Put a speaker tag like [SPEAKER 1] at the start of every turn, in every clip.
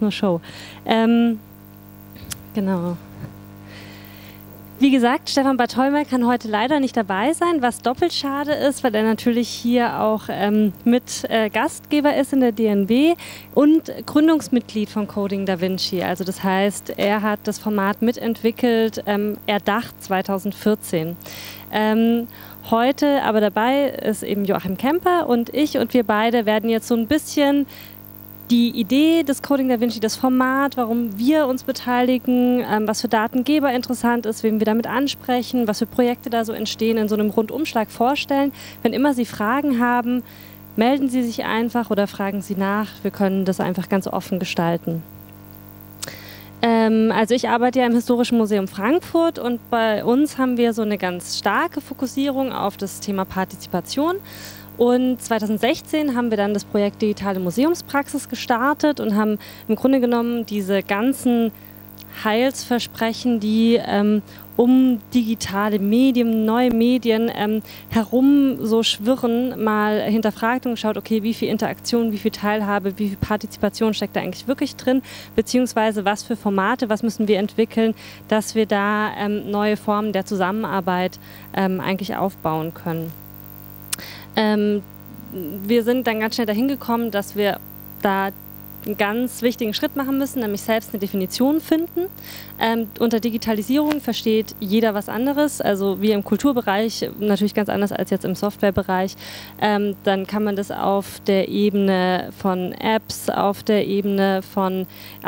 [SPEAKER 1] nur Show. Genau. Wie gesagt, Stefan Bartholmer kann heute leider nicht dabei sein, was doppelt schade ist, weil er natürlich hier auch mit Gastgeber ist in der DNB und Gründungsmitglied von Coding Da Vinci. Also das heißt, er hat das Format mitentwickelt, erdacht 2014. Heute aber dabei ist eben Joachim Kemper und ich, und wir beide werden jetzt so ein bisschen die Idee des Coding Da Vinci, das Format, warum wir uns beteiligen, was für Datengeber interessant ist, wen wir damit ansprechen, was für Projekte da so entstehen, in so einem Rundumschlag vorstellen. Wenn immer Sie Fragen haben, melden Sie sich einfach oder fragen Sie nach. Wir können das einfach ganz offen gestalten. Also ich arbeite ja im Historischen Museum Frankfurt und bei uns haben wir so eine ganz starke Fokussierung auf das Thema Partizipation. Und 2016 haben wir dann das Projekt Digitale Museumspraxis gestartet und haben im Grunde genommen diese ganzen Heilsversprechen, die um digitale Medien, neue Medien herum so schwirren, mal hinterfragt und geschaut, okay, wie viel Interaktion, wie viel Teilhabe, wie viel Partizipation steckt da eigentlich wirklich drin, beziehungsweise was für Formate, was müssen wir entwickeln, dass wir da neue Formen der Zusammenarbeit eigentlich aufbauen können. Wir sind dann ganz schnell dahin gekommen, dass wir da einen ganz wichtigen Schritt machen müssen, nämlich selbst eine Definition finden. Unter Digitalisierung versteht jeder was anderes, also wir im Kulturbereich natürlich ganz anders als jetzt im Softwarebereich. Dann kann man das auf der Ebene von Apps, auf der Ebene von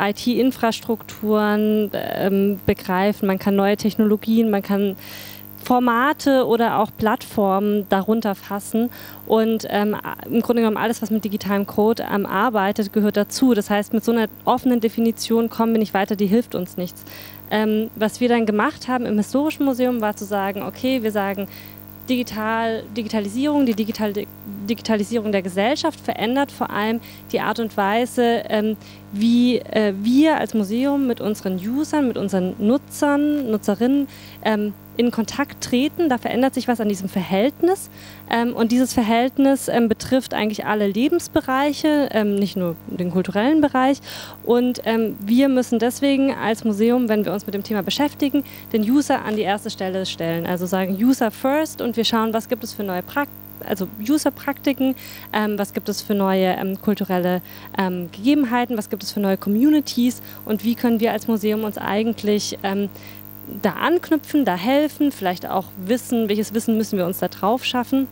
[SPEAKER 1] IT-Infrastrukturen begreifen. Man kann neue Technologien, man kann Formate oder auch Plattformen darunter fassen und im Grunde genommen alles, was mit digitalem Code arbeitet, gehört dazu. Das heißt, mit so einer offenen Definition kommen wir nicht weiter, die hilft uns nichts. Was wir dann gemacht haben im Historischen Museum war zu sagen, okay, wir sagen, Digitalisierung, die Digitalisierung der Gesellschaft verändert vor allem die Art und Weise, wie wir als Museum mit unseren Usern, mit unseren Nutzern, Nutzerinnen in Kontakt treten. Da verändert sich was an diesem Verhältnis und dieses Verhältnis betrifft eigentlich alle Lebensbereiche, nicht nur den kulturellen Bereich, und wir müssen deswegen als Museum, wenn wir uns mit dem Thema beschäftigen, den User an die erste Stelle stellen, also sagen User first, und wir schauen, was gibt es für neue User-Praktiken, was gibt es für neue kulturelle Gegebenheiten, was gibt es für neue Communities und wie können wir als Museum uns eigentlich da anknüpfen, da helfen, vielleicht auch wissen, welches Wissen müssen wir uns da drauf schaffen.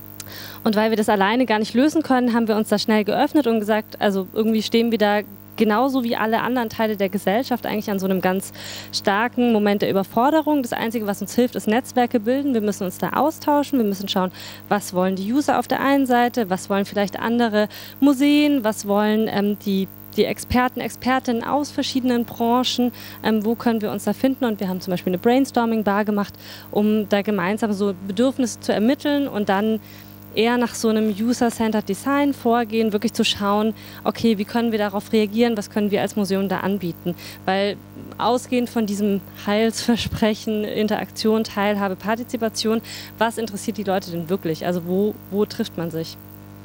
[SPEAKER 1] Und weil wir das alleine gar nicht lösen können, haben wir uns da schnell geöffnet und gesagt, also irgendwie stehen wir da genauso wie alle anderen Teile der Gesellschaft eigentlich an so einem ganz starken Moment der Überforderung. Das Einzige, was uns hilft, ist Netzwerke bilden. Wir müssen uns da austauschen, wir müssen schauen, was wollen die User auf der einen Seite, was wollen vielleicht andere Museen, was wollen die Experten, Expertinnen aus verschiedenen Branchen, wo können wir uns da finden, und wir haben zum Beispiel eine Brainstorming-Bar gemacht, um da gemeinsam so Bedürfnisse zu ermitteln und dann eher nach so einem User-Centered Design vorgehen, wirklich zu schauen, okay, wie können wir darauf reagieren, was können wir als Museum da anbieten, weil ausgehend von diesem Heilsversprechen, Interaktion, Teilhabe, Partizipation, was interessiert die Leute denn wirklich, also wo trifft man sich?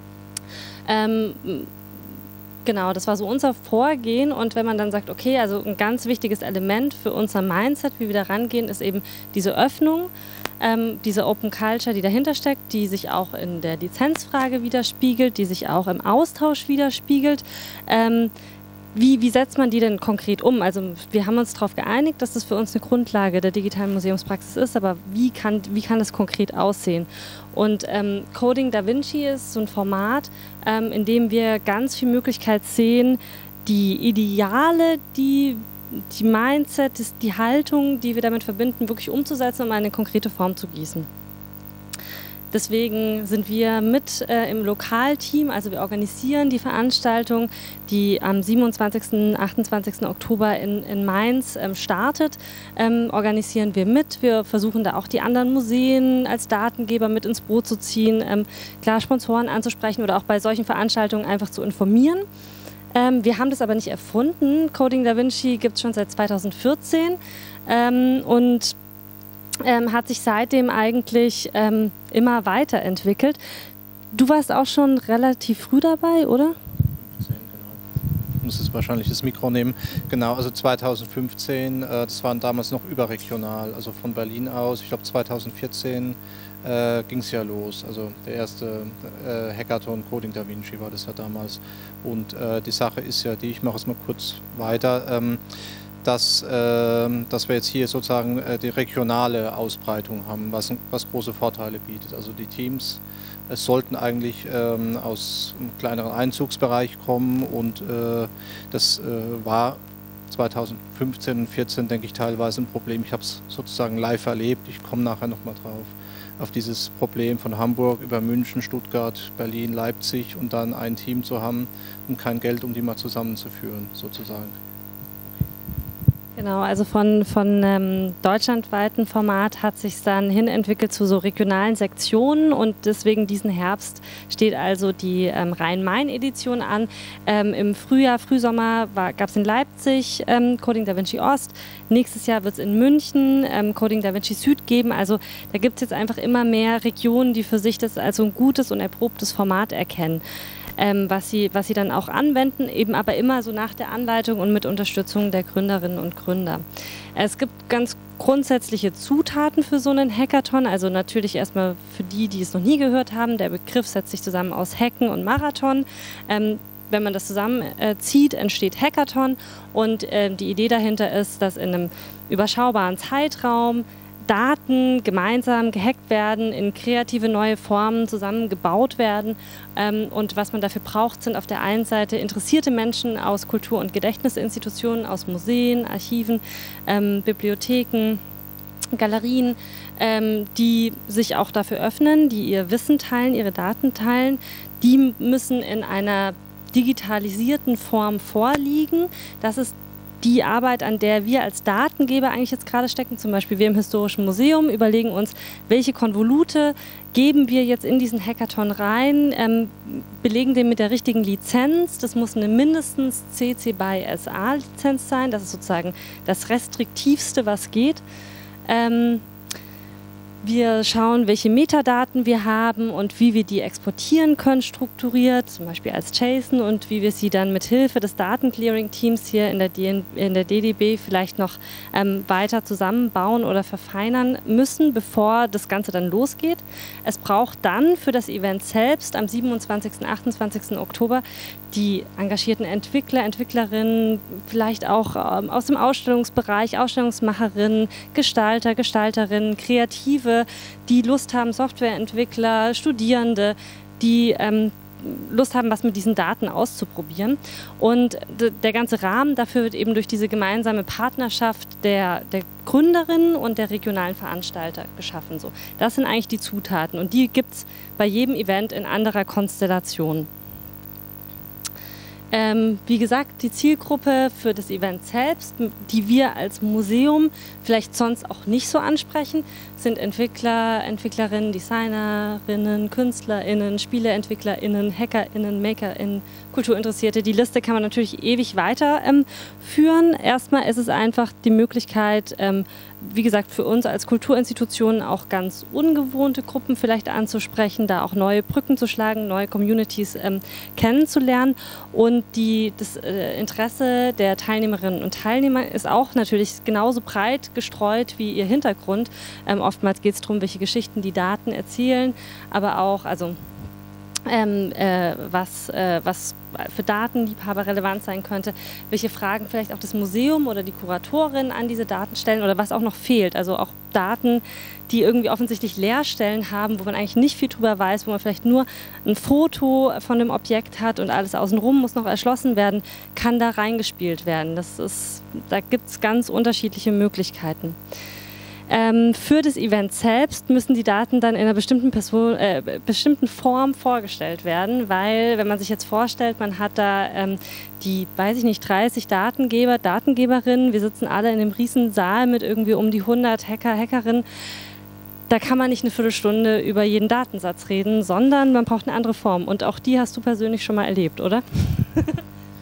[SPEAKER 1] Genau, das war so unser Vorgehen, und wenn man dann sagt, okay, also ein ganz wichtiges Element für unser Mindset, wie wir da rangehen, ist eben diese Öffnung, diese Open Culture, die dahinter steckt, die sich auch in der Lizenzfrage widerspiegelt, die sich auch im Austausch widerspiegelt. Wie setzt man die denn konkret um? Also wir haben uns darauf geeinigt, dass das für uns eine Grundlage der digitalen Museumspraxis ist, aber wie kann das konkret aussehen? Und Coding Da Vinci ist so ein Format, in dem wir ganz viel Möglichkeit sehen, die Ideale, die Mindset, die Haltung, die wir damit verbinden, wirklich umzusetzen, um eine konkrete Form zu gießen. Deswegen sind wir mit im Lokalteam, also wir organisieren die Veranstaltung, die am 27. 28. Oktober in Mainz startet, organisieren wir mit. Wir versuchen da auch die anderen Museen als Datengeber mit ins Boot zu ziehen, klar Sponsoren anzusprechen oder auch bei solchen Veranstaltungen einfach zu informieren. Wir haben das aber nicht erfunden. Coding Da Vinci gibt es schon seit 2014 und hat sich seitdem eigentlich immer weiterentwickelt. Du warst auch schon relativ früh dabei, oder?
[SPEAKER 2] 15, genau. muss jetzt wahrscheinlich das Mikro nehmen. Genau, also 2015, das waren damals noch überregional, also von Berlin aus. Ich glaube 2014 ging es ja los. Also der erste Hackathon Coding Da Vinci war das ja damals. Und die Sache ist ja die, ich mache es mal kurz weiter, dass wir jetzt hier sozusagen die regionale Ausbreitung haben, was große Vorteile bietet. Also die Teams sollten eigentlich aus einem kleineren Einzugsbereich kommen und das war 2015 und 2014, denke ich, teilweise ein Problem. Ich habe es sozusagen live erlebt. Ich komme nachher nochmal drauf, auf dieses Problem von Hamburg über München, Stuttgart, Berlin, Leipzig und dann ein Team zu haben und kein Geld, um die mal zusammenzuführen, sozusagen.
[SPEAKER 1] Genau, also von deutschlandweiten Format hat sich dann hin entwickelt zu so regionalen Sektionen und deswegen diesen Herbst steht also die Rhein-Main-Edition an. Im Frühsommer gab es in Leipzig Coding Da Vinci Ost. Nächstes Jahr wird es in München Coding Da Vinci Süd geben. Also da gibt es jetzt einfach immer mehr Regionen, die für sich das als so ein gutes und erprobtes Format erkennen. Was sie dann auch anwenden, eben aber immer so nach der Anleitung und mit Unterstützung der Gründerinnen und Gründer. Es gibt ganz grundsätzliche Zutaten für so einen Hackathon, also natürlich erstmal für die es noch nie gehört haben, der Begriff setzt sich zusammen aus Hacken und Marathon. Wenn man das zusammenzieht, entsteht Hackathon und die Idee dahinter ist, dass in einem überschaubaren Zeitraum Daten gemeinsam gehackt werden, in kreative neue Formen zusammengebaut werden. Und was man dafür braucht, sind auf der einen Seite interessierte Menschen aus Kultur- und Gedächtnisinstitutionen, aus Museen, Archiven, Bibliotheken, Galerien, die sich auch dafür öffnen, die ihr Wissen teilen, ihre Daten teilen. Die müssen in einer digitalisierten Form vorliegen. Das ist die Arbeit, an der wir als Datengeber eigentlich jetzt gerade stecken, zum Beispiel wir im Historischen Museum, überlegen uns, welche Konvolute geben wir jetzt in diesen Hackathon rein, belegen den mit der richtigen Lizenz. Das muss eine mindestens CC BY SA Lizenz sein, das ist sozusagen das Restriktivste, was geht. Wir schauen, welche Metadaten wir haben und wie wir die exportieren können, strukturiert, zum Beispiel als JSON und wie wir sie dann mit Hilfe des Datenclearing-Teams hier in der DDB vielleicht noch weiter zusammenbauen oder verfeinern müssen, bevor das Ganze dann losgeht. Es braucht dann für das Event selbst am 27. und 28. Oktober die engagierten Entwickler, Entwicklerinnen, vielleicht auch aus dem Ausstellungsbereich, Ausstellungsmacherinnen, Gestalter, Gestalterinnen, Kreative, die Lust haben, Softwareentwickler, Studierende, die Lust haben, was mit diesen Daten auszuprobieren. Und der ganze Rahmen dafür wird eben durch diese gemeinsame Partnerschaft der Gründerinnen und der regionalen Veranstalter geschaffen. So. Das sind eigentlich die Zutaten und die gibt es bei jedem Event in anderer Konstellation. Wie gesagt, die Zielgruppe für das Event selbst, die wir als Museum vielleicht sonst auch nicht so ansprechen, sind Entwickler, Entwicklerinnen, Designerinnen, KünstlerInnen, SpieleentwicklerInnen, HackerInnen, MakerInnen, Kulturinteressierte. Die Liste kann man natürlich ewig weiterführen. Erstmal ist es einfach die Möglichkeit, wie gesagt, für uns als Kulturinstitutionen auch ganz ungewohnte Gruppen vielleicht anzusprechen, da auch neue Brücken zu schlagen, neue Communities kennenzulernen. Und das Interesse der Teilnehmerinnen und Teilnehmer ist auch natürlich genauso breit gestreut wie ihr Hintergrund. Oftmals geht es darum, welche Geschichten die Daten erzählen, aber auch, was für Datenliebhaber relevant sein könnte, welche Fragen vielleicht auch das Museum oder die Kuratorin an diese Daten stellen oder was auch noch fehlt. Also auch Daten, die irgendwie offensichtlich Leerstellen haben, wo man eigentlich nicht viel drüber weiß, wo man vielleicht nur ein Foto von dem Objekt hat und alles außenrum muss noch erschlossen werden, kann da reingespielt werden. Da gibt es ganz unterschiedliche Möglichkeiten. Für das Event selbst müssen die Daten dann in einer bestimmten Form vorgestellt werden, weil, wenn man sich jetzt vorstellt, man hat da die, 30 Datengeber, Datengeberinnen, wir sitzen alle in einem riesen Saal mit irgendwie um die 100 Hacker, Hackerinnen, da kann man nicht eine Viertelstunde über jeden Datensatz reden, sondern man braucht eine andere Form und auch die hast du persönlich schon mal erlebt, oder?
[SPEAKER 2] Das mache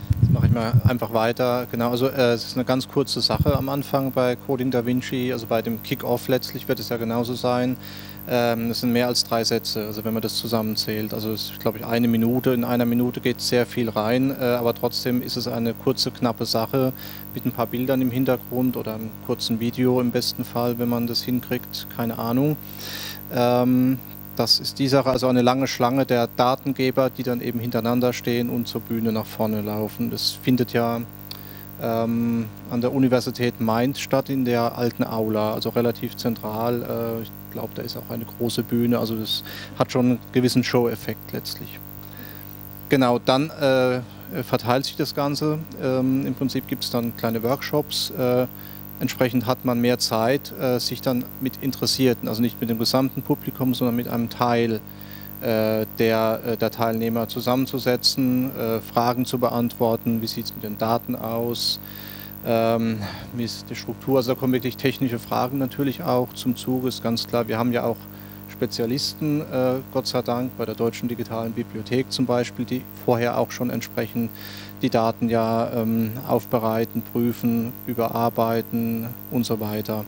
[SPEAKER 2] ich mal einfach weiter. Genau, also es ist eine ganz kurze Sache am Anfang bei Coding Da Vinci, also bei dem Kick-Off letztlich wird es ja genauso sein. Es sind mehr als 3 Sätze, also wenn man das zusammenzählt. Also es ist, glaube ich, 1 Minute. In einer Minute geht sehr viel rein, aber trotzdem ist es eine kurze, knappe Sache mit ein paar Bildern im Hintergrund oder einem kurzen Video im besten Fall, wenn man das hinkriegt, keine Ahnung. Das ist die Sache, also eine lange Schlange der Datengeber, die dann eben hintereinander stehen und zur Bühne nach vorne laufen. Das findet ja an der Universität Mainz statt, in der alten Aula, also relativ zentral. Ich glaube, da ist auch eine große Bühne, also das hat schon einen gewissen Show-Effekt letztlich. Genau, dann verteilt sich das Ganze. Im Prinzip gibt es dann kleine Workshops. Entsprechend hat man mehr Zeit, sich dann mit Interessierten, also nicht mit dem gesamten Publikum, sondern mit einem Teil der Teilnehmer zusammenzusetzen, Fragen zu beantworten, wie sieht es mit den Daten aus, wie ist die Struktur. Also da kommen wirklich technische Fragen natürlich auch zum Zuge, ist ganz klar. Wir haben ja auch Spezialisten, Gott sei Dank, bei der Deutschen Digitalen Bibliothek zum Beispiel, die vorher auch schon entsprechend die Daten ja aufbereiten, prüfen, überarbeiten und so weiter.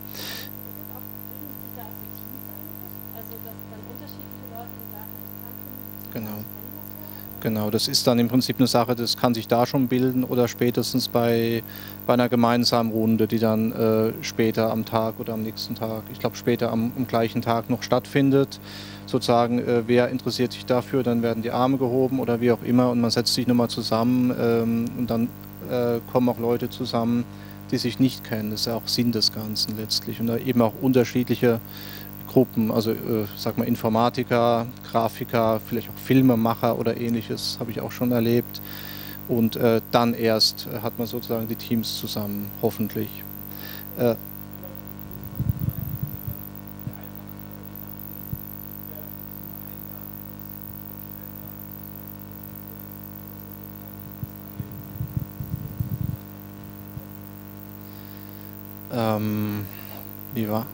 [SPEAKER 2] Genau, das ist dann im Prinzip eine Sache, das kann sich da schon bilden oder spätestens bei einer gemeinsamen Runde, die dann später am Tag oder am nächsten Tag, ich glaube später am gleichen Tag noch stattfindet. Sozusagen, wer interessiert sich dafür, dann werden die Arme gehoben oder wie auch immer und man setzt sich nochmal zusammen und dann kommen auch Leute zusammen, die sich nicht kennen. Das ist ja auch Sinn des Ganzen letztlich und da eben auch unterschiedliche Gruppen, also sag mal Informatiker, Grafiker, vielleicht auch Filmemacher oder ähnliches, habe ich auch schon erlebt. Und dann erst hat man sozusagen die Teams zusammen, hoffentlich. Wie war?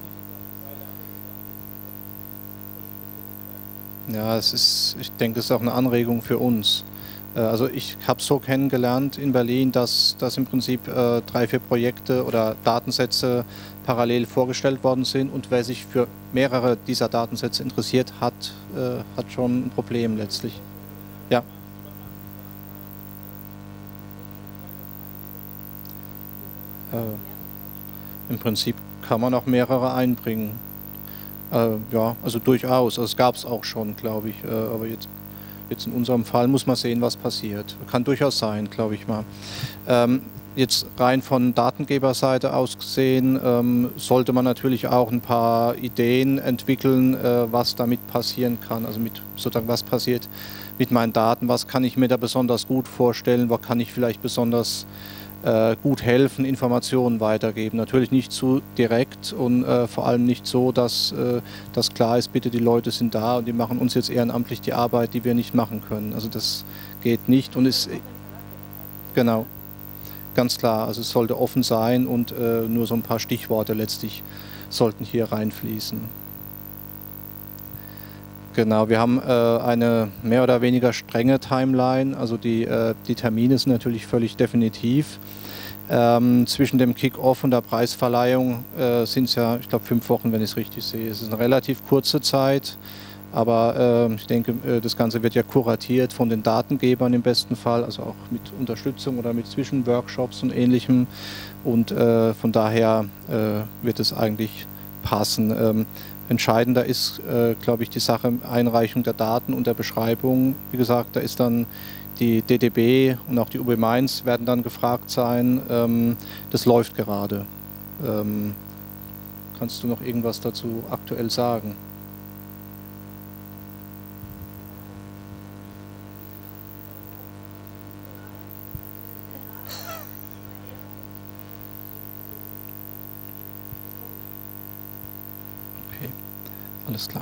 [SPEAKER 2] Ja, ich denke, das ist auch eine Anregung für uns. Also ich habe es so kennengelernt in Berlin, dass im Prinzip 3, 4 Projekte oder Datensätze parallel vorgestellt worden sind und wer sich für mehrere dieser Datensätze interessiert, hat schon ein Problem letztlich. Ja. Im Prinzip kann man auch mehrere einbringen. Ja, also durchaus. Also es gab es auch schon, glaube ich. Aber jetzt in unserem Fall muss man sehen, was passiert. Kann durchaus sein, glaube ich mal. Jetzt rein von Datengeberseite aus gesehen, sollte man natürlich auch ein paar Ideen entwickeln, was damit passieren kann. Also sozusagen, was passiert mit meinen Daten, was kann ich mir da besonders gut vorstellen, wo kann ich vielleicht besonders gut helfen, Informationen weitergeben. Natürlich nicht zu direkt und vor allem nicht so, dass klar ist, bitte die Leute sind da und die machen uns jetzt ehrenamtlich die Arbeit, die wir nicht machen können. Also das geht nicht und ist genau, ganz klar. Also es sollte offen sein und nur so ein paar Stichworte letztlich sollten hier reinfließen. Genau, wir haben eine mehr oder weniger strenge Timeline, also die Termine sind natürlich völlig definitiv. Zwischen dem Kick-Off und der Preisverleihung sind es ja, ich glaube, 5 Wochen, wenn ich es richtig sehe. Es ist eine relativ kurze Zeit, aber ich denke, das Ganze wird ja kuratiert von den Datengebern im besten Fall, also auch mit Unterstützung oder mit Zwischenworkshops und Ähnlichem. Und von daher wird es eigentlich passen. Entscheidender ist, glaube ich, die Sache Einreichung der Daten und der Beschreibung. Wie gesagt, da ist dann die DDB und auch die UB Mainz werden dann gefragt sein. Das läuft gerade. Kannst du noch irgendwas dazu aktuell sagen? Alles klar.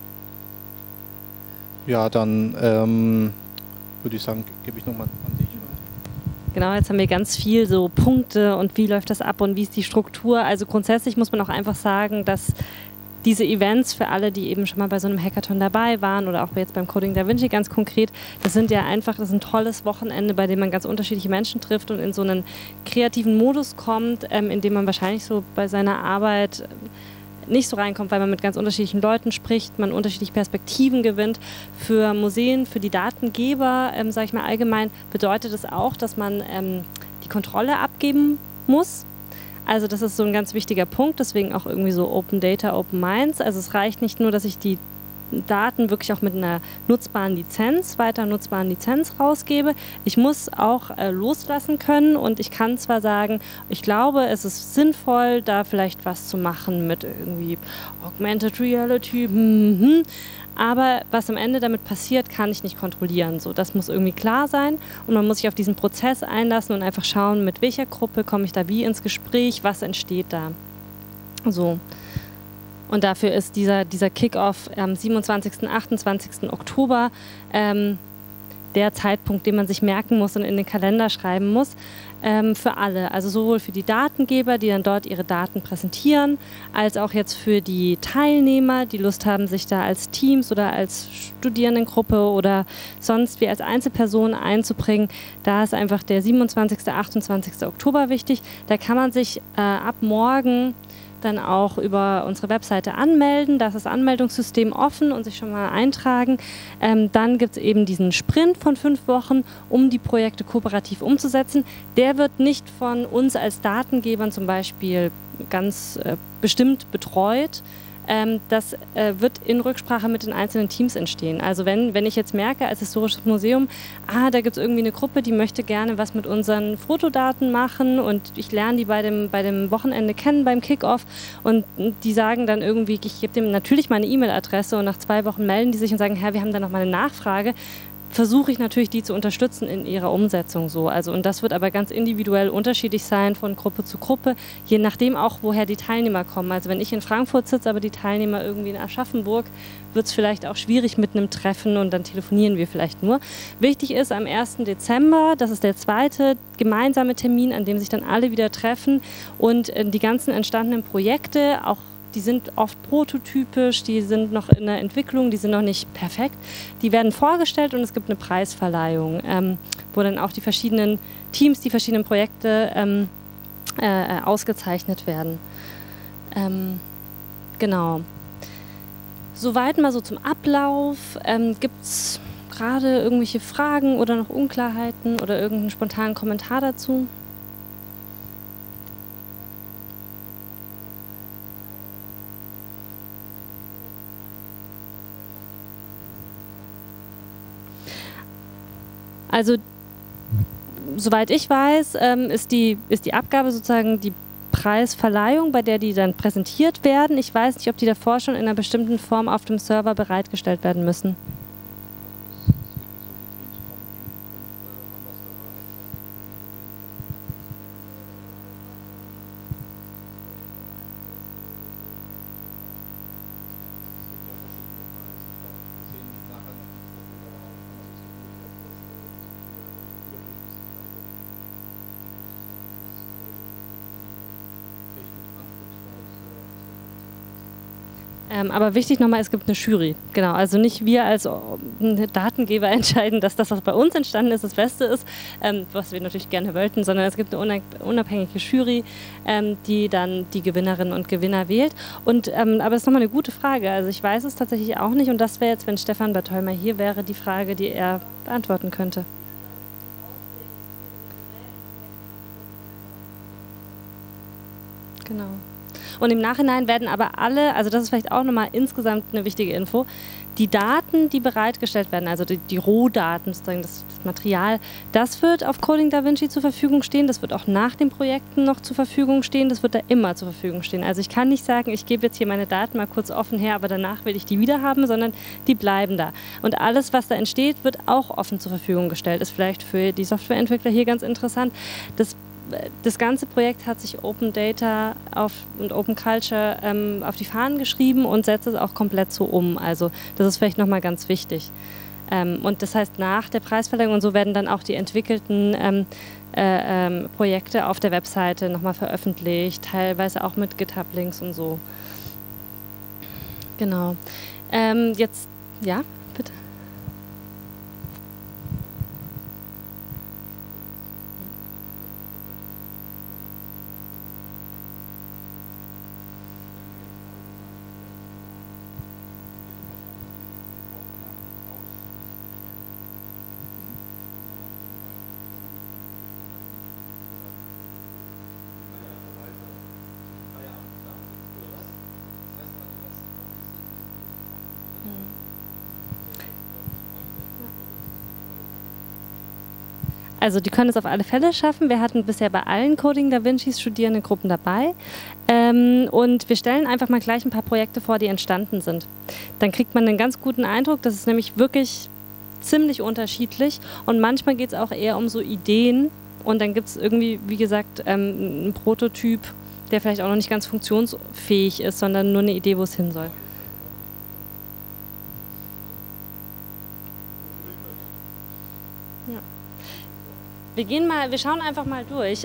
[SPEAKER 2] Ja, dann würde ich sagen, gebe ich nochmal an dich.
[SPEAKER 1] Genau, jetzt haben wir ganz viel so Punkte und wie läuft das ab und wie ist die Struktur. Also grundsätzlich muss man auch einfach sagen, dass diese Events für alle, die eben schon mal bei so einem Hackathon dabei waren oder auch jetzt beim Coding Da Vinci ganz konkret, das ist ein tolles Wochenende, bei dem man ganz unterschiedliche Menschen trifft und in so einen kreativen Modus kommt, in dem man wahrscheinlich so bei seiner Arbeit nicht so reinkommt, weil man mit ganz unterschiedlichen Leuten spricht, man unterschiedliche Perspektiven gewinnt. Für Museen, für die Datengeber, sage ich mal allgemein, bedeutet es auch, dass man die Kontrolle abgeben muss. Also das ist so ein ganz wichtiger Punkt, deswegen auch irgendwie so Open Data, Open Minds. Also es reicht nicht nur, dass ich die Daten wirklich auch mit einer weiter nutzbaren Lizenz rausgebe. Ich muss auch loslassen können und ich kann zwar sagen, ich glaube, es ist sinnvoll, da vielleicht was zu machen mit irgendwie Augmented Reality, aber was am Ende damit passiert, kann ich nicht kontrollieren. So, das muss irgendwie klar sein und man muss sich auf diesen Prozess einlassen und einfach schauen, mit welcher Gruppe komme ich da wie ins Gespräch, was entsteht da. So. Und dafür ist dieser Kick-Off am 27. 28. Oktober der Zeitpunkt, den man sich merken muss und in den Kalender schreiben muss, für alle. Also sowohl für die Datengeber, die dann dort ihre Daten präsentieren, als auch jetzt für die Teilnehmer, die Lust haben, sich da als Teams oder als Studierendengruppe oder sonst wie als Einzelperson einzubringen. Da ist einfach der 27. 28. Oktober wichtig. Da kann man sich ab morgen dann auch über unsere Webseite anmelden. Da ist das Anmeldungssystem offen und sich schon mal eintragen. Dann gibt es eben diesen Sprint von 5 Wochen, um die Projekte kooperativ umzusetzen. Der wird nicht von uns als Datengebern zum Beispiel ganz bestimmt betreut. Das wird in Rücksprache mit den einzelnen Teams entstehen. Also wenn ich jetzt merke als Historisches Museum, da gibt es irgendwie eine Gruppe, die möchte gerne was mit unseren Fotodaten machen und ich lerne die bei dem Wochenende kennen, beim Kick-Off und die sagen dann irgendwie, ich gebe dem natürlich meine E-Mail-Adresse und nach 2 Wochen melden die sich und sagen, wir haben da noch mal eine Nachfrage, versuche ich natürlich, die zu unterstützen in ihrer Umsetzung so. Also, und das wird aber ganz individuell unterschiedlich sein von Gruppe zu Gruppe, je nachdem auch, woher die Teilnehmer kommen. Also wenn ich in Frankfurt sitze, aber die Teilnehmer irgendwie in Aschaffenburg, wird es vielleicht auch schwierig mit einem Treffen und dann telefonieren wir vielleicht nur. Wichtig ist am 1. Dezember, das ist der zweite gemeinsame Termin, an dem sich dann alle wieder treffen und die ganzen entstandenen Projekte, auch die sind oft prototypisch, die sind noch in der Entwicklung, die sind noch nicht perfekt. Die werden vorgestellt und es gibt eine Preisverleihung, wo dann auch die verschiedenen Teams, die verschiedenen Projekte ausgezeichnet werden. Genau. Soweit mal so zum Ablauf. Gibt es gerade irgendwelche Fragen oder noch Unklarheiten oder irgendeinen spontanen Kommentar dazu? Also, soweit ich weiß, ist die Abgabe sozusagen die Preisverleihung, bei der die dann präsentiert werden. Ich weiß nicht, ob die davor schon in einer bestimmten Form auf dem Server bereitgestellt werden müssen. Aber wichtig nochmal, es gibt eine Jury. Genau, also nicht wir als Datengeber entscheiden, dass das, was bei uns entstanden ist, das Beste ist, was wir natürlich gerne wollten, sondern es gibt eine unabhängige Jury, die dann die Gewinnerinnen und Gewinner wählt. Und, aber das ist nochmal eine gute Frage. Also ich weiß es tatsächlich auch nicht und das wäre jetzt, wenn Stefan Bertholmer hier wäre, die Frage, die er beantworten könnte. Genau. Und im Nachhinein werden aber alle, also das ist vielleicht auch nochmal insgesamt eine wichtige Info, die Daten, die bereitgestellt werden, also die Rohdaten, sozusagen das Material, das wird auf Coding Da Vinci zur Verfügung stehen, das wird auch nach den Projekten noch zur Verfügung stehen, das wird da immer zur Verfügung stehen. Also ich kann nicht sagen, ich gebe jetzt hier meine Daten mal kurz offen her, aber danach will ich die wieder haben, sondern die bleiben da. Und alles, was da entsteht, wird auch offen zur Verfügung gestellt. Ist vielleicht für die Softwareentwickler hier ganz interessant. Das ganze Projekt hat sich Open Data und Open Culture auf die Fahnen geschrieben und setzt es auch komplett so um. Also das ist vielleicht nochmal ganz wichtig. Und das heißt, nach der Preisverleihung und so werden dann auch die entwickelten Projekte auf der Webseite nochmal veröffentlicht, teilweise auch mit GitHub-Links und so. Genau. Jetzt, ja, bitte. Also die können es auf alle Fälle schaffen. Wir hatten bisher bei allen Coding Da Vincis Studierendengruppen dabei. Und wir stellen einfach mal gleich ein paar Projekte vor, die entstanden sind. Dann kriegt man einen ganz guten Eindruck, das ist nämlich wirklich ziemlich unterschiedlich. Und manchmal geht es auch eher um so Ideen. Und dann gibt es irgendwie, wie gesagt, einen Prototyp, der vielleicht auch noch nicht ganz funktionsfähig ist, sondern nur eine Idee, wo es hin soll. Ja. Wir schauen einfach mal durch.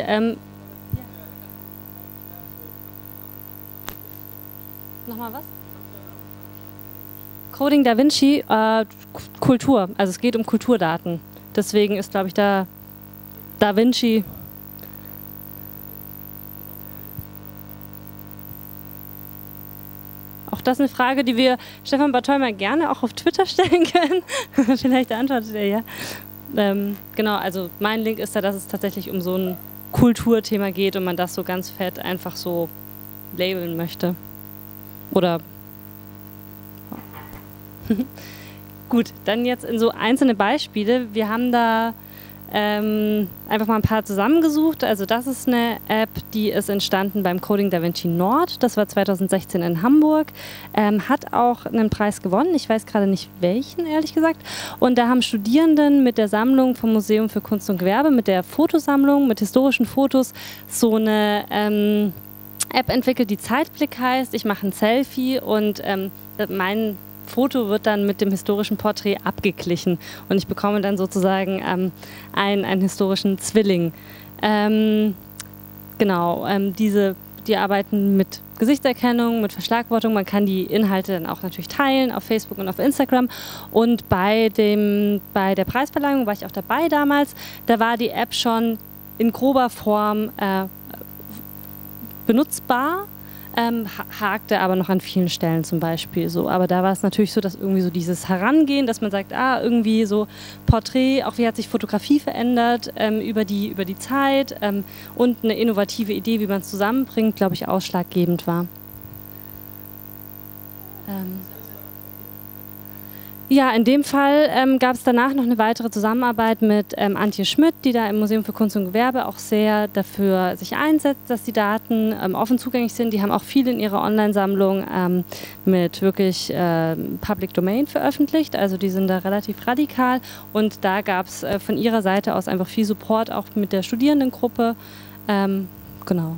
[SPEAKER 1] Nochmal was? Coding Da Vinci, Kultur. Also es geht um Kulturdaten. Deswegen ist, glaube ich, Da Vinci. Auch das ist eine Frage, die wir Stefan Bartholmer gerne auch auf Twitter stellen können. Vielleicht antwortet er ja. Genau, also mein Link ist da, dass es tatsächlich um so ein Kulturthema geht und man das so ganz fett einfach so labeln möchte. Oder gut, dann jetzt in so einzelne Beispiele. Wir haben da einfach mal ein paar zusammengesucht. Also das ist eine App, die ist entstanden beim Coding Da Vinci Nord. Das war 2016 in Hamburg. Hat auch einen Preis gewonnen. Ich weiß gerade nicht welchen, ehrlich gesagt. Und da haben Studierenden mit der Sammlung vom Museum für Kunst und Gewerbe, mit der Fotosammlung, mit historischen Fotos, so eine App entwickelt, die Zeitblick heißt. Ich mache ein Selfie und mein Foto wird dann mit dem historischen Porträt abgeglichen und ich bekomme dann sozusagen einen historischen Zwilling. Genau, die arbeiten mit Gesichtserkennung, mit Verschlagwortung. Man kann die Inhalte dann auch natürlich teilen auf Facebook und auf Instagram. Und bei der Preisverleihung war ich auch dabei damals. Da war die App schon in grober Form benutzbar. Hakte aber noch an vielen Stellen zum Beispiel so. Aber da war es natürlich so, dass irgendwie so dieses Herangehen, dass man sagt, irgendwie so Porträt, auch wie hat sich Fotografie verändert über die Zeit und eine innovative Idee, wie man es zusammenbringt, glaube ich, ausschlaggebend war. Ja, in dem Fall gab es danach noch eine weitere Zusammenarbeit mit Antje Schmidt, die da im Museum für Kunst und Gewerbe auch sehr dafür sich einsetzt, dass die Daten offen zugänglich sind. Die haben auch viel in ihrer Online-Sammlung mit wirklich Public Domain veröffentlicht, also die sind da relativ radikal und da gab es von ihrer Seite aus einfach viel Support, auch mit der Studierendengruppe. Genau.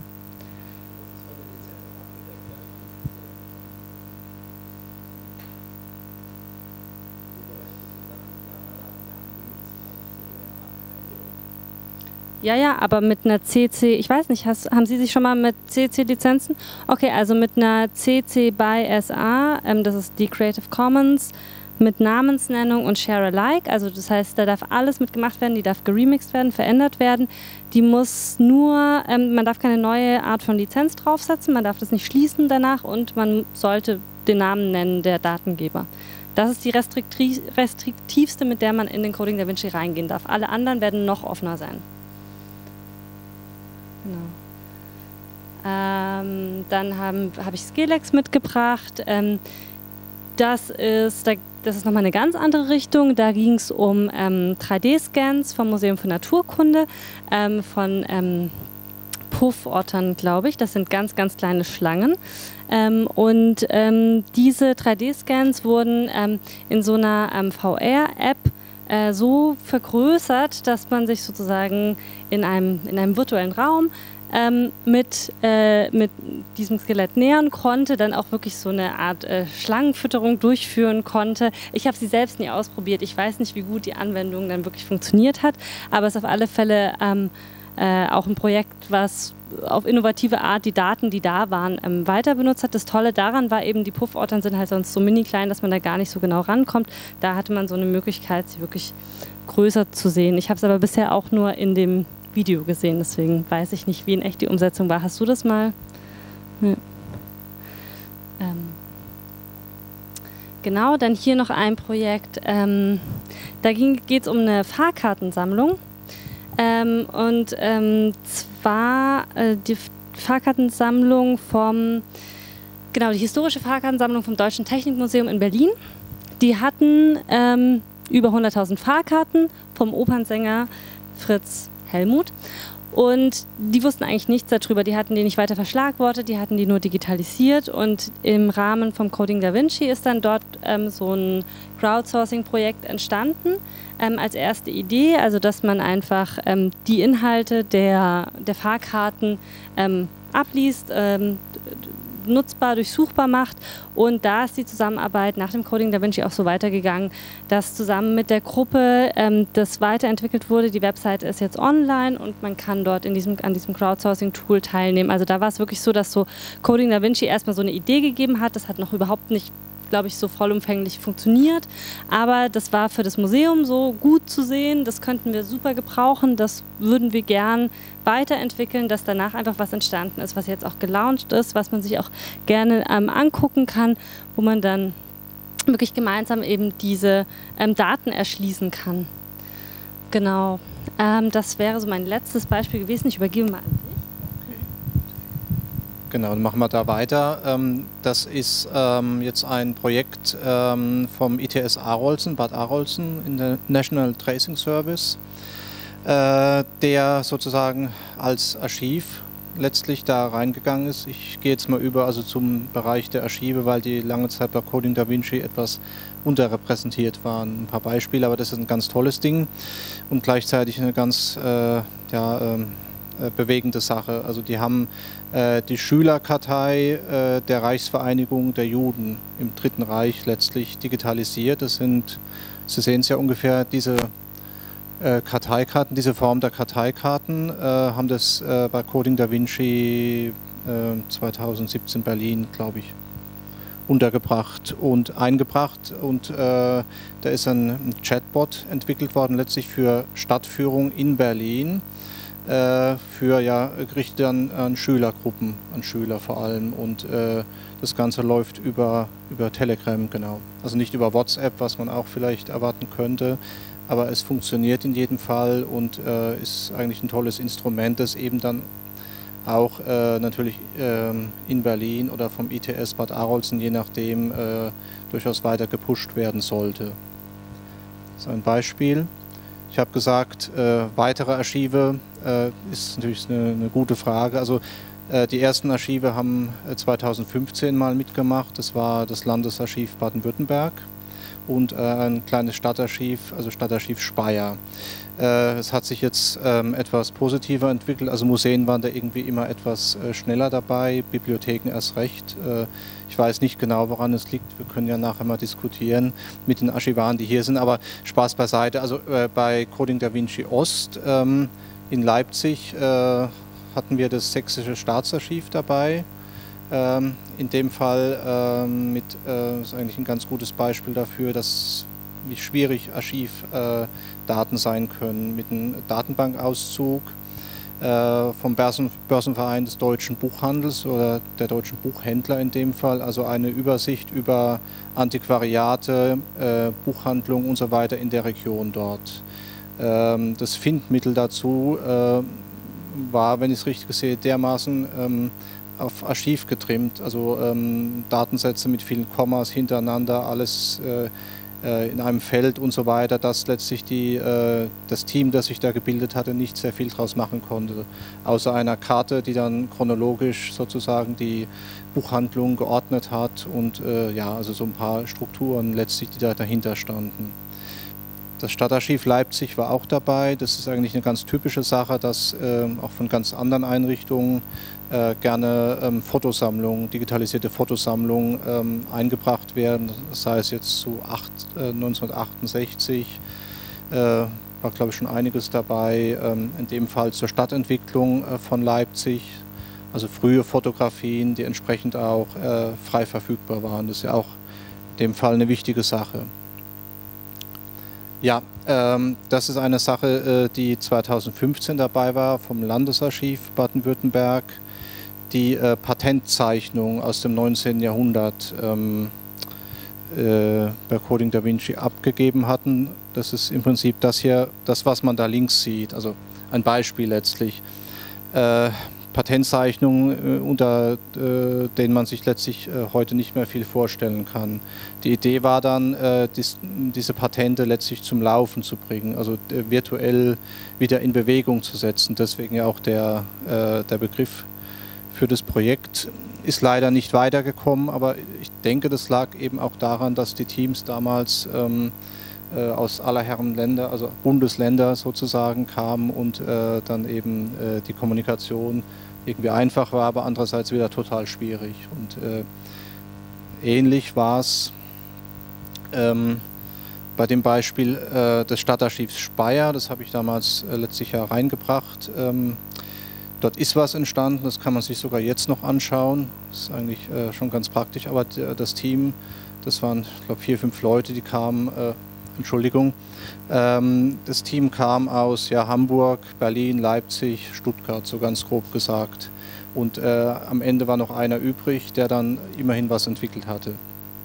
[SPEAKER 1] Ja, aber mit einer CC, ich weiß nicht, haben Sie sich schon mal mit CC-Lizenzen? Okay, also mit einer CC by SA, das ist die Creative Commons, mit Namensnennung und Share Alike, also das heißt, da darf alles mitgemacht werden, die darf geremixed werden, verändert werden, die muss nur, man darf keine neue Art von Lizenz draufsetzen, man darf das nicht schließen danach und man sollte den Namen nennen der Datengeber. Das ist die restriktivste, mit der man in den Coding Da Vinci reingehen darf. Alle anderen werden noch offener sein. Genau. Dann habe ich Skelex mitgebracht. Das ist nochmal eine ganz andere Richtung. Da ging es um 3D-Scans vom Museum für Naturkunde, von Puffottern, glaube ich. Das sind ganz, ganz kleine Schlangen. Diese 3D-Scans wurden in so einer VR-App so vergrößert, dass man sich sozusagen in einem virtuellen Raum mit diesem Skelett nähern konnte, dann auch wirklich so eine Art Schlangenfütterung durchführen konnte. Ich habe sie selbst nie ausprobiert. Ich weiß nicht, wie gut die Anwendung dann wirklich funktioniert hat, aber es ist auf alle Fälle auch ein Projekt, was auf innovative Art die Daten, die da waren, weiter benutzt hat. Das Tolle daran war eben, die Puffortern sind halt sonst so mini klein, dass man da gar nicht so genau rankommt. Da hatte man so eine Möglichkeit, sie wirklich größer zu sehen. Ich habe es aber bisher auch nur in dem Video gesehen, deswegen weiß ich nicht, wie in echt die Umsetzung war. Hast du das mal? Ja. Genau, dann hier noch ein Projekt. Da geht es um eine Fahrkartensammlung. Zwar die Fahrkartensammlung die historische Fahrkartensammlung vom Deutschen Technikmuseum in Berlin. Die hatten über 100.000 Fahrkarten vom Opernsänger Fritz Helmuth. Und die wussten eigentlich nichts darüber, die hatten die nicht weiter verschlagwortet, die hatten die nur digitalisiert und im Rahmen vom Coding Da Vinci ist dann dort so ein Crowdsourcing-Projekt entstanden als erste Idee, also dass man einfach die Inhalte der Fahrkarten abliest, nutzbar, durchsuchbar macht und da ist die Zusammenarbeit nach dem Coding Da Vinci auch so weitergegangen, dass zusammen mit der Gruppe das weiterentwickelt wurde. Die Webseite ist jetzt online und man kann dort an diesem Crowdsourcing-Tool teilnehmen. Also da war es wirklich so, dass so Coding Da Vinci erstmal so eine Idee gegeben hat. Das hat noch überhaupt nicht, glaube ich, so vollumfänglich funktioniert, aber das war für das Museum so gut zu sehen, das könnten wir super gebrauchen, das würden wir gern weiterentwickeln, dass danach einfach was entstanden ist, was jetzt auch gelauncht ist, was man sich auch gerne angucken kann, wo man dann wirklich gemeinsam eben diese Daten erschließen kann. Genau, das wäre so mein letztes Beispiel gewesen, ich übergebe mal an dich.
[SPEAKER 2] Genau, dann machen wir da weiter. Das ist jetzt ein Projekt vom ITS Arolsen, Bad Arolsen, in der National Tracing Service, der sozusagen als Archiv letztlich da reingegangen ist. Ich gehe jetzt mal über zum Bereich der Archive, weil die lange Zeit bei Coding Da Vinci etwas unterrepräsentiert waren. Ein paar Beispiele, aber das ist ein ganz tolles Ding und gleichzeitig eine ganz bewegende Sache. Also die haben die Schülerkartei der Reichsvereinigung der Juden im Dritten Reich letztlich digitalisiert. Das sind, Sie sehen es ja ungefähr, diese Karteikarten, diese Form der Karteikarten, haben das bei Coding Da Vinci 2017 Berlin, glaube ich, untergebracht und eingebracht. Und da ist ein Chatbot entwickelt worden, letztlich für Stadtführung in Berlin. Gerichtet an Schülergruppen, an Schüler vor allem und das Ganze läuft über Telegram, genau. Also nicht über WhatsApp, was man auch vielleicht erwarten könnte, aber es funktioniert in jedem Fall und ist eigentlich ein tolles Instrument, das eben dann auch natürlich in Berlin oder vom ITS Bad Arolsen, je nachdem, durchaus weiter gepusht werden sollte. Das ist ein Beispiel. Ich habe gesagt, weitere Archive ist natürlich eine gute Frage. Also die ersten Archive haben 2015 mal mitgemacht. Das war das Landesarchiv Baden-Württemberg und ein kleines Stadtarchiv, also Stadtarchiv Speyer. Es hat sich jetzt etwas positiver entwickelt. Also Museen waren da irgendwie immer etwas schneller dabei, Bibliotheken erst recht. Ich weiß nicht genau, woran es liegt. Wir können ja nachher mal diskutieren mit den Archivaren, die hier sind. Aber Spaß beiseite. Also bei Coding Da Vinci Ost in Leipzig hatten wir das Sächsische Staatsarchiv dabei. In dem Fall ist eigentlich ein ganz gutes Beispiel dafür, wie schwierig Archivdaten sein können. Mit einem Datenbankauszug vom Börsenverein des Deutschen Buchhandels oder der Deutschen Buchhändler in dem Fall, also eine Übersicht über Antiquariate, Buchhandlung und so weiter in der Region dort. Das Findmittel dazu war, wenn ich es richtig sehe, dermaßen auf Archiv getrimmt, also Datensätze mit vielen Kommas hintereinander, alles in einem Feld und so weiter, dass letztlich das Team, das sich da gebildet hatte, nicht sehr viel draus machen konnte. Außer einer Karte, die dann chronologisch sozusagen die Buchhandlung geordnet hat und also so ein paar Strukturen letztlich, die da dahinter standen. Das Stadtarchiv Leipzig war auch dabei. Das ist eigentlich eine ganz typische Sache, dass auch von ganz anderen Einrichtungen gerne Fotosammlungen, digitalisierte Fotosammlungen eingebracht werden, sei es jetzt zu 1968, war, glaube ich, schon einiges dabei, in dem Fall zur Stadtentwicklung von Leipzig, also frühe Fotografien, die entsprechend auch frei verfügbar waren. Das ist ja auch in dem Fall eine wichtige Sache. Ja, das ist eine Sache, die 2015 dabei war vom Landesarchiv Baden-Württemberg, die Patentzeichnung aus dem 19. Jahrhundert bei Coding Da Vinci abgegeben hatten. Das ist im Prinzip das hier, das was man da links sieht, also ein Beispiel letztlich. Patentzeichnungen, unter denen man sich letztlich heute nicht mehr viel vorstellen kann. Die Idee war dann, diese Patente letztlich zum Laufen zu bringen, also virtuell wieder in Bewegung zu setzen. Deswegen ja auch der Begriff für das Projekt. Ist leider nicht weitergekommen, aber ich denke, das lag eben auch daran, dass die Teams damals aus aller Herren Länder, also Bundesländer sozusagen kamen und dann eben die Kommunikation irgendwie einfach war, aber andererseits wieder total schwierig. Und ähnlich war es bei dem Beispiel des Stadtarchivs Speyer, das habe ich damals letztlich ja reingebracht. Dort ist was entstanden, das kann man sich sogar jetzt noch anschauen. Das ist eigentlich schon ganz praktisch, aber das Team, das waren, ich glaube, 4, 5 Leute, die kamen, Entschuldigung, das Team kam aus Hamburg, Berlin, Leipzig, Stuttgart, so ganz grob gesagt. Und am Ende war noch einer übrig, der dann immerhin was entwickelt hatte.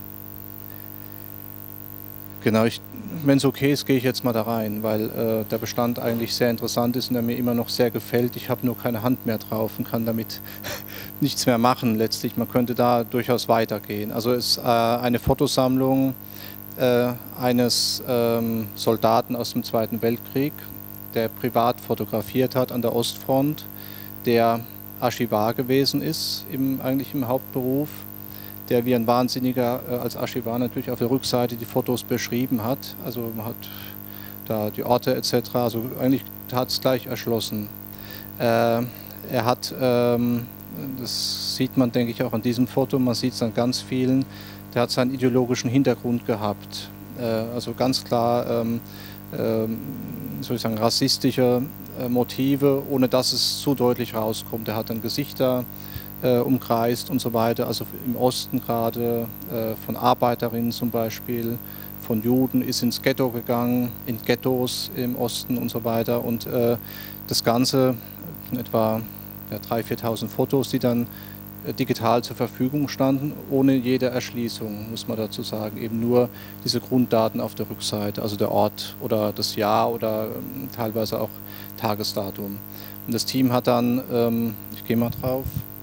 [SPEAKER 2] Genau, wenn es okay ist, gehe ich jetzt mal da rein, weil der Bestand eigentlich sehr interessant ist und der mir immer noch sehr gefällt. Ich habe nur keine Hand mehr drauf und kann damit nichts mehr machen letztlich. Man könnte da durchaus weitergehen. Also es ist eine Fotosammlung eines Soldaten aus dem Zweiten Weltkrieg, der privat fotografiert hat an der Ostfront, der Archivar gewesen ist, eigentlich im Hauptberuf, der wie ein Wahnsinniger als Archivar natürlich auf der Rückseite die Fotos beschrieben hat. Also man hat da die Orte etc., also eigentlich hat es gleich erschlossen. Er hat, das sieht man denke ich auch an diesem Foto, man sieht es an ganz vielen, der hat seinen ideologischen Hintergrund gehabt. Also ganz klar, soll ich sagen, rassistische Motive, ohne dass es zu deutlich rauskommt. Er hat dann Gesichter umkreist und so weiter, also im Osten gerade, von Arbeiterinnen zum Beispiel, von Juden, ist ins Ghetto gegangen, in Ghettos im Osten und so weiter. Und das Ganze, etwa 3.000, 4.000 Fotos, die dann digital zur Verfügung standen, ohne jede Erschließung, muss man dazu sagen. Eben nur diese Grunddaten auf der Rückseite, also der Ort oder das Jahr oder teilweise auch Tagesdatum. Und das Team hat dann, ich gehe mal drauf,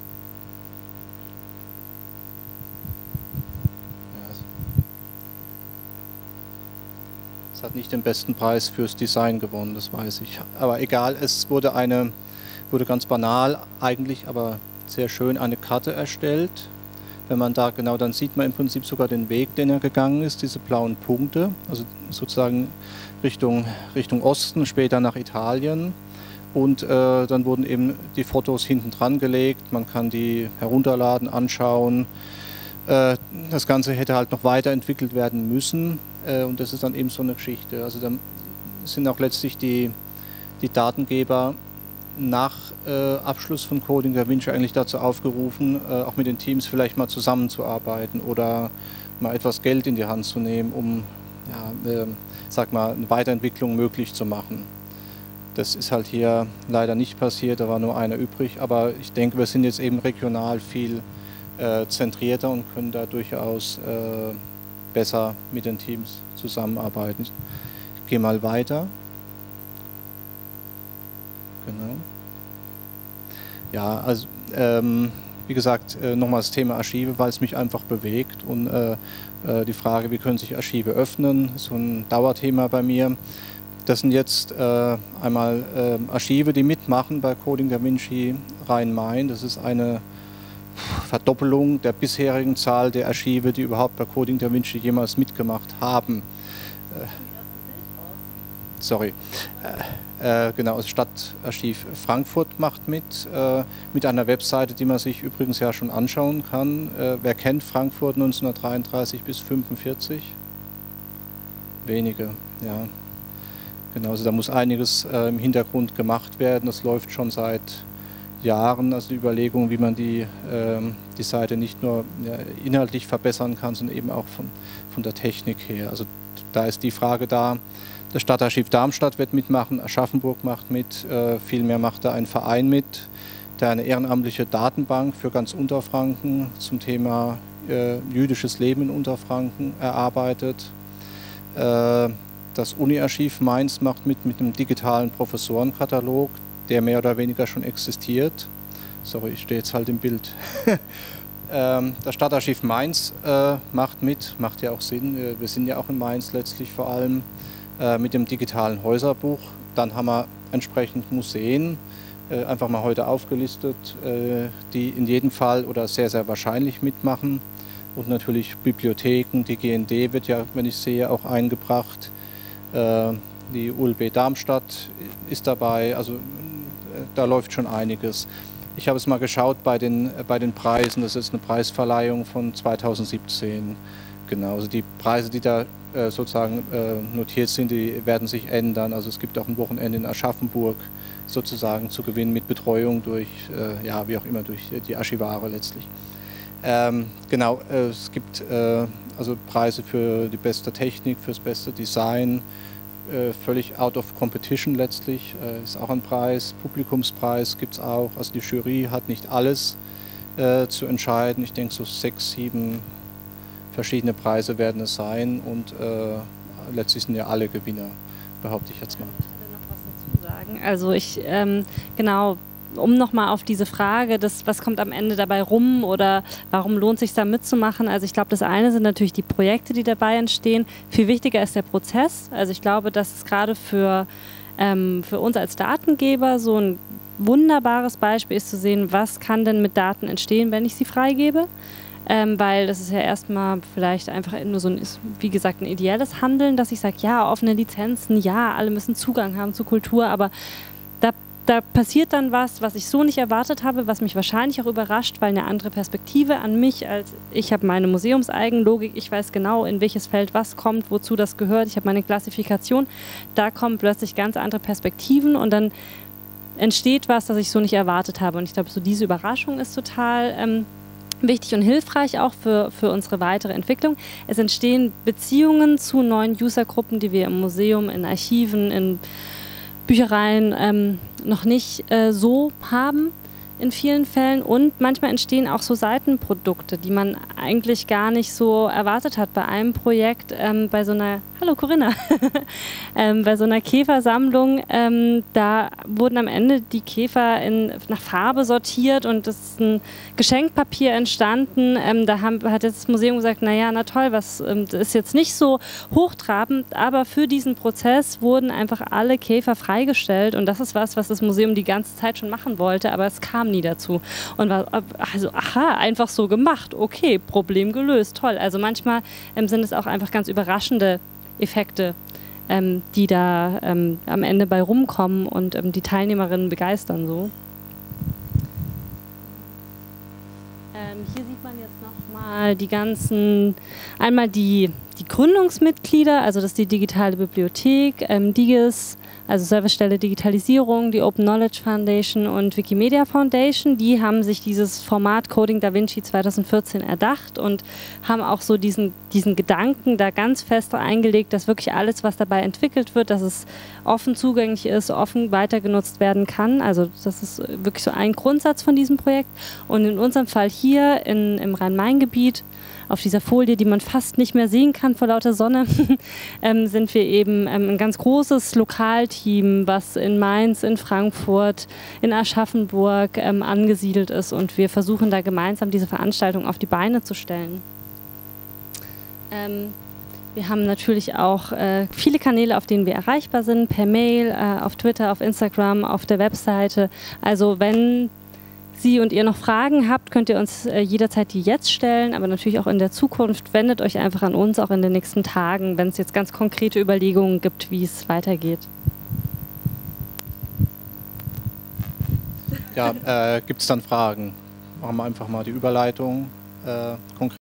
[SPEAKER 2] es hat nicht den besten Preis fürs Design gewonnen, das weiß ich. Aber egal, es wurde ganz banal eigentlich, aber sehr schön eine Karte erstellt. Wenn man da genau, dann sieht man im Prinzip sogar den Weg, den er gegangen ist, diese blauen Punkte, also sozusagen Richtung Osten, später nach Italien. Und dann wurden eben die Fotos hinten dran gelegt, man kann die herunterladen, anschauen. Das Ganze hätte halt noch weiterentwickelt werden müssen und das ist dann eben so eine Geschichte. Also dann sind auch letztlich die Datengeber nach Abschluss von Coding Da Vinci eigentlich dazu aufgerufen, auch mit den Teams vielleicht mal zusammenzuarbeiten oder mal etwas Geld in die Hand zu nehmen, um sag mal, eine Weiterentwicklung möglich zu machen. Das ist halt hier leider nicht passiert, da war nur einer übrig, aber ich denke, wir sind jetzt eben regional viel zentrierter und können da durchaus besser mit den Teams zusammenarbeiten. Ich gehe mal weiter. Genau. Ja, also wie gesagt, nochmal das Thema Archive, weil es mich einfach bewegt und die Frage, wie können sich Archive öffnen, ist so ein Dauerthema bei mir. Das sind jetzt einmal Archive, die mitmachen bei Coding Da Vinci Rhein-Main. Das ist eine Verdoppelung der bisherigen Zahl der Archive, die überhaupt bei Coding Da Vinci jemals mitgemacht haben. Genau, das Stadtarchiv Frankfurt macht mit einer Webseite, die man sich übrigens ja schon anschauen kann. Wer kennt Frankfurt 1933 bis 1945? Wenige, ja. Genau, also da muss einiges im Hintergrund gemacht werden. Das läuft schon seit Jahren, also die Überlegung, wie man die Seite nicht nur inhaltlich verbessern kann, sondern eben auch von der Technik her. Also da ist die Frage da, das Stadtarchiv Darmstadt wird mitmachen, Aschaffenburg macht mit, vielmehr macht da ein Verein mit, der eine ehrenamtliche Datenbank für ganz Unterfranken zum Thema jüdisches Leben in Unterfranken erarbeitet. Das Uni-Archiv Mainz macht mit einem digitalen Professorenkatalog, der mehr oder weniger schon existiert. Sorry, ich stehe jetzt halt im Bild. Das Stadtarchiv Mainz macht mit, macht ja auch Sinn, wir sind ja auch in Mainz letztlich vor allem, mit dem digitalen Häuserbuch. Dann haben wir entsprechend Museen, einfach mal heute aufgelistet, die in jedem Fall oder sehr, sehr wahrscheinlich mitmachen. Und natürlich Bibliotheken, die GND wird ja, wenn ich sehe, auch eingebracht. Die ULB Darmstadt ist dabei, also da läuft schon einiges. Ich habe es mal geschaut bei den Preisen, das ist eine Preisverleihung von 2017. Genau, also die Preise, die da sozusagen notiert sind, die werden sich ändern. Also es gibt auch ein Wochenende in Aschaffenburg sozusagen zu gewinnen mit Betreuung durch, ja, wie auch immer, durch die Archivare letztlich. Genau, es gibt also Preise für die beste Technik, fürs beste Design, völlig out of competition letztlich, ist auch ein Preis, Publikumspreis gibt es auch, also die Jury hat nicht alles zu entscheiden, ich denke so 6, 7 verschiedene Preise werden es sein und letztlich sind ja alle Gewinner, behaupte ich jetzt mal.
[SPEAKER 1] Ich noch was dazu sagen. Also ich, genau, um nochmal auf diese Frage, was kommt am Ende dabei rum oder warum lohnt es sich da mitzumachen? Also ich glaube, das eine sind natürlich die Projekte, die dabei entstehen. Viel wichtiger ist der Prozess. Also ich glaube, dass es gerade für uns als Datengeber so ein wunderbares Beispiel ist zu sehen, was kann denn mit Daten entstehen, wenn ich sie freigebe. Weil das ist ja erstmal vielleicht einfach nur so ein, wie gesagt, ein ideelles Handeln, dass ich sage, ja, offene Lizenzen, ja, alle müssen Zugang haben zur Kultur, aber da passiert dann was ich so nicht erwartet habe, was mich wahrscheinlich auch überrascht, weil eine andere Perspektive an mich, als ich habe meine Museumseigenlogik, ich weiß genau, in welches Feld was kommt, wozu das gehört, ich habe meine Klassifikation, da kommen plötzlich ganz andere Perspektiven und dann entsteht was, das ich so nicht erwartet habe und ich glaube, so diese Überraschung ist total wichtig und hilfreich auch für unsere weitere Entwicklung. Es entstehen Beziehungen zu neuen Usergruppen, die wir im Museum, in Archiven, in Büchereien noch nicht so haben in vielen Fällen und manchmal entstehen auch so Seitenprodukte, die man eigentlich gar nicht so erwartet hat. Bei einem Projekt, bei so einer, hallo Corinna, bei so einer Käfersammlung, da wurden am Ende die Käfer nach Farbe sortiert und es ist ein Geschenkpapier entstanden. Da hat jetzt das Museum gesagt, naja, na toll, das ist jetzt nicht so hochtrabend, aber für diesen Prozess wurden einfach alle Käfer freigestellt und das ist was das Museum die ganze Zeit schon machen wollte, aber es kam nie dazu. Und war also, aha, einfach so gemacht, okay, Problem gelöst, toll. Also manchmal sind es auch einfach ganz überraschende Effekte, die da am Ende bei rumkommen und die Teilnehmerinnen begeistern so. Hier sieht man jetzt nochmal die ganzen, einmal die Gründungsmitglieder, also das ist die digitale Bibliothek, DIGIS, also Servicestelle Digitalisierung, die Open Knowledge Foundation und Wikimedia Foundation, die haben sich dieses Format Coding Da Vinci 2014 erdacht und haben auch so diesen Gedanken da ganz fest eingelegt, dass wirklich alles, was dabei entwickelt wird, dass es offen zugänglich ist, offen weitergenutzt werden kann. Also das ist wirklich so ein Grundsatz von diesem Projekt. Und in unserem Fall hier im Rhein-Main-Gebiet, auf dieser Folie, die man fast nicht mehr sehen kann vor lauter Sonne, sind wir eben ein ganz großes Lokalteam, was in Mainz, in Frankfurt, in Aschaffenburg angesiedelt ist und wir versuchen da gemeinsam diese Veranstaltung auf die Beine zu stellen. Wir haben natürlich auch viele Kanäle, auf denen wir erreichbar sind, per Mail, auf Twitter, auf Instagram, auf der Webseite. Also wenn Sie und ihr noch Fragen habt, könnt ihr uns jederzeit die jetzt stellen, aber natürlich auch in der Zukunft. Wendet euch einfach an uns, auch in den nächsten Tagen, wenn es jetzt ganz konkrete Überlegungen gibt, wie es weitergeht.
[SPEAKER 2] Ja, gibt es dann Fragen? Machen wir einfach mal die Überleitung konkret.